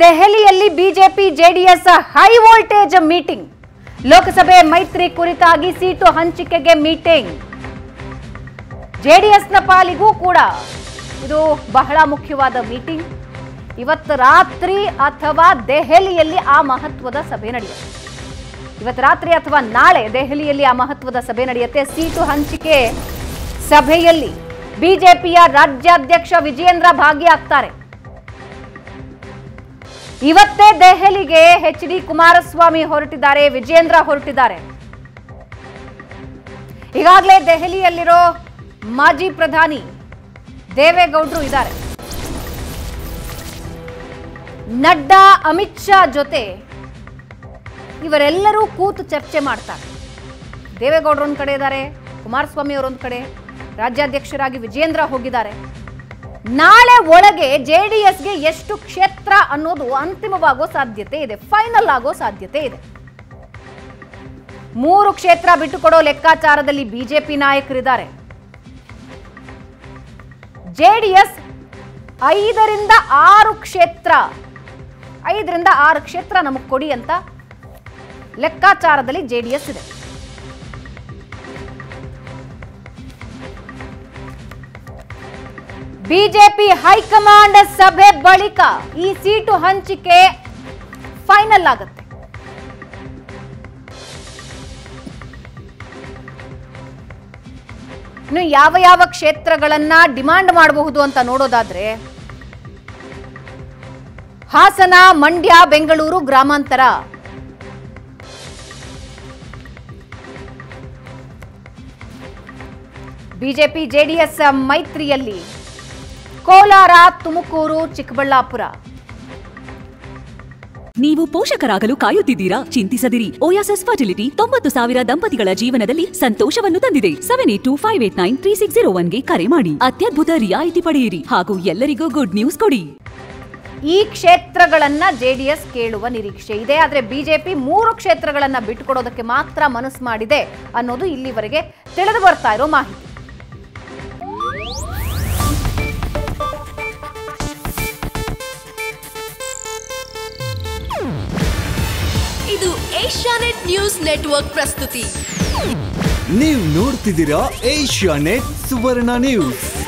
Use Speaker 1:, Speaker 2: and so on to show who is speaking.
Speaker 1: ದೆಹಲಿಯಲ್ಲಿ BJP JDS high voltage meeting. ಲೋಕಸಭೆ ಮೈತ್ರಿ ಕುರಿತಾಗಿ ಸೀಟು ಹಂಚಿಕೆಗೆ ಮೀಟಿಂಗ್. ಜೆಡಿಎಸ್ನ ಪಾಲಿಗೂ ಕೂಡ ಇದು ಬಹಳ ಮುಖ್ಯವಾದ ಮೀಟಿಂಗ್. ಇವತ್ತು ರಾತ್ರಿ ಅಥವಾ ದೆಹಲಿಯಲ್ಲಿ ಆ ಮಹತ್ವದ ಸಭೆ ನಡೆಯುತ್ತೆ. ಇವತ್ತು ರಾತ್ರಿ ಅಥವಾ ನಾಳೆ ದೆಹಲಿಯಲ್ಲಿ ಆ ಮಹತ್ವದ ಸಭೆ ನಡೆಯುತ್ತೆ. ಸೀಟು ಹಂಚಿಕೆ ಸಭೆಯಲ್ಲಿ ಬಿಜೆಪಿಯ ರಾಜ್ಯಾಧ್ಯಕ್ಷ ವಿಜಯೇಂದ್ರ ಭಾಗಿಯಾಗ್ತಾರೆ. ಇವತ್ತೇ ದೆಹಲಿಗೆ ಎಚ್.ಡಿ. ಕುಮಾರಸ್ವಾಮಿ ಹೊರಟಿದ್ದಾರೆ, ವಿಜಯೇಂದ್ರ ಹೊರಟಿದ್ದಾರೆ. ಈಗಾಗಲೇ ದೆಹಲಿಯಲ್ಲಿರೋ ಮಾಜಿ ಪ್ರಧಾನಿ ದೇವೇಗೌಡರು ಇದ್ದಾರೆ. ನಡ್ಡಾ, ಅಮಿತ್ ಶಾ ಜೊತೆ ಇವರೆಲ್ಲರೂ ಕೂತು ಚರ್ಚೆ ಮಾಡ್ತಾರೆ. ದೇವೇಗೌಡರು ಒಂದ್ ಕಡೆ ಇದ್ದಾರೆ, ಕುಮಾರಸ್ವಾಮಿ ಅವರೊಂದ್ ಕಡೆ, ರಾಜ್ಯಾಧ್ಯಕ್ಷರಾಗಿ ವಿಜಯೇಂದ್ರ ಹೋಗಿದ್ದಾರೆ. ನಾಳೆ ಒಳಗೆ ಜೆಡಿಎಸ್ಗೆ ಎಷ್ಟು ಕ್ಷೇತ್ರ ಅನ್ನೋದು ಅಂತಿಮವಾಗೋ ಸಾಧ್ಯತೆ ಇದೆ, ಫೈನಲ್ ಆಗೋ ಸಾಧ್ಯತೆ ಇದೆ. 3 ಕ್ಷೇತ್ರ ಬಿಟ್ಟುಕೊಡೋ ಲೆಕ್ಕಾಚಾರದಲ್ಲಿ ಬಿಜೆಪಿ ನಾಯಕರಿದ್ದಾರೆ. ಜೆಡಿಎಸ್ 5ರಿಂದ 6 ಕ್ಷೇತ್ರ ನಮಗೆ ಕೊಡಿ ಅಂತ ಲೆಕ್ಕಾಚಾರದಲ್ಲಿ ಜೆಡಿಎಸ್ ಇದೆ. ಬಿಜೆಪಿ ಹೈಕಮಾಂಡ್ ಸಭೆ ಬಳಿಕ ಈ ಸೀಟು ಹಂಚಿಕೆ ಫೈನಲ್ ಆಗುತ್ತೆ. ಇನ್ನು ಯಾವ ಯಾವ ಕ್ಷೇತ್ರಗಳನ್ನ ಡಿಮಾಂಡ್ ಮಾಡಬಹುದು ಅಂತ ನೋಡೋದಾದ್ರೆ, ಹಾಸನ, ಮಂಡ್ಯ, ಬೆಂಗಳೂರು ಗ್ರಾಮಾಂತರ, ಬಿಜೆಪಿ ಜೆಡಿಎಸ್ ಮೈತ್ರಿಯಲ್ಲಿ ಕೋಲಾರ, ತುಮಕೂರು, ಚಿಕ್ಕಬಳ್ಳಾಪುರ.
Speaker 2: ನೀವು ಪೋಷಕರಾಗಲು ಕಾಯುತ್ತಿದ್ದೀರಾ? ಚಿಂತಿಸದಿರಿ. ಓಯಾಸಿಸ್ ಫರ್ಟಿಲಿಟಿ 90,000 ದಂಪತಿಗಳ ಜೀವನದಲ್ಲಿ ಸಂತೋಷವನ್ನು ತಂದಿದೆ. 7825893601ಗೆ ಕರೆ ಮಾಡಿ. ಅತ್ಯದ್ಭುತ ರಿಯಾಯಿತಿ ಪಡೆಯಿರಿ ಹಾಗೂ ಎಲ್ಲರಿಗೂ ಗುಡ್ ನ್ಯೂಸ್ ಕೊಡಿ.
Speaker 1: ಈ ಕ್ಷೇತ್ರಗಳನ್ನ ಜೆಡಿಎಸ್ ಕೇಳುವ ನಿರೀಕ್ಷೆ ಇದೆ. ಆದ್ರೆ ಬಿಜೆಪಿ 3 ಕ್ಷೇತ್ರಗಳನ್ನ ಬಿಟ್ಟುಕೊಡೋದಕ್ಕೆ ಮಾತ್ರ ಮನಸ್ಸು ಮಾಡಿದೆ ಅನ್ನೋದು ಇಲ್ಲಿವರೆಗೆ ತಿಳಿದು ಬರ್ತಾ ಇರೋ ಮಾಹಿತಿ.
Speaker 3: ಇದು ಏಷ್ಯಾನೆಟ್ ನ್ಯೂಸ್ ನೆಟ್ವರ್ಕ್ ಪ್ರಸ್ತುತಿ.
Speaker 4: ನೀವು ನೋಡ್ತಿದ್ದೀರಾ ಏಷ್ಯಾನೆಟ್ ಸುವರ್ಣ ನ್ಯೂಸ್.